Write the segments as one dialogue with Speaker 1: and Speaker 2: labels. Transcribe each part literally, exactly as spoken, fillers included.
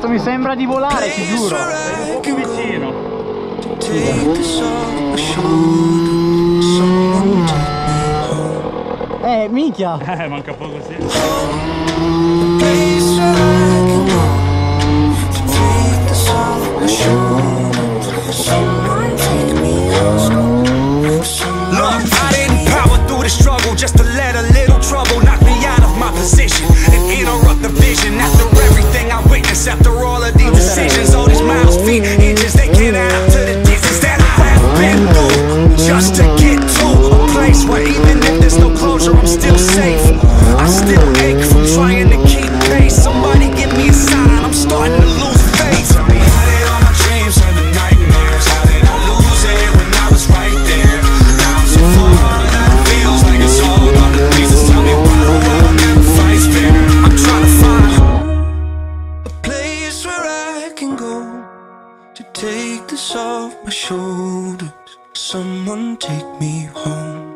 Speaker 1: mi sembra di volare, ti giuro.
Speaker 2: Sei un po' più vicino.
Speaker 1: Eh, minchia.
Speaker 2: Eh, manca poco, sì.
Speaker 3: Look, I didn't power through the struggle just to let a little trouble knock me out of my position and interrupt the vision. After everything I witnessed, after all of these decisions, all these miles, feet, inches, they can't add up to the distance that I have been through just to get to a place where even if there's no closure, I'm still safe. I still ache from trying to keep pace. Somebody give me a sign, I'm starting to lose faith. Tell me, how did all my dreams turn to nightmares? How did I lose it when I was right there? Now I'm so far that it feels like it's all gone to pieces. Tell me why the world never fights fair. I'm trying to find a place where I can go to take this off my shoulders. Someone take me home.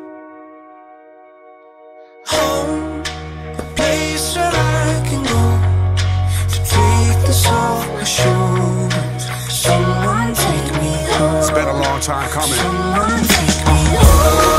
Speaker 3: Home, a place where I can go to take this off my shoulders. Someone take me home. It's been a long time coming. Someone take me home.